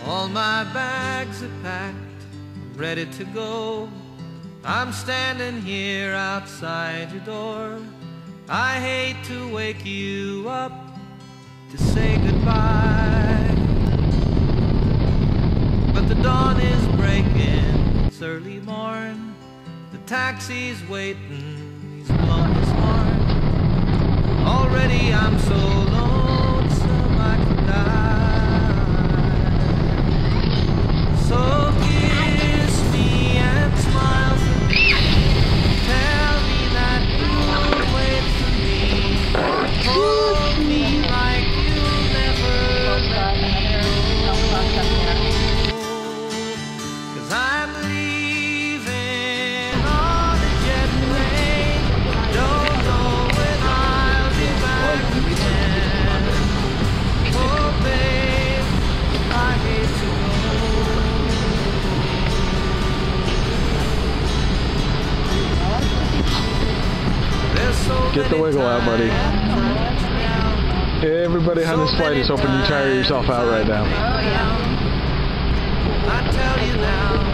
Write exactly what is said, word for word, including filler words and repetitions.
All my bags are packed, ready to go. I'm standing here outside your door. I hate to wake you up to say goodbye, but the dawn is breaking, it's early morn. The taxi's waiting, he's blown his horn. Already I'm so lonesome I could die. So kiss me and smile for me. Tell me that you'll wait for me. Hold me like you'll never let me go. 'Cause I'm leaving on a jet plane. Don't know when I'll be back again. Oh babe, I hate to go. There's so Get the many wiggle out, buddy. times Everybody on this flight is hoping you tire yourself out right now. I tell you now.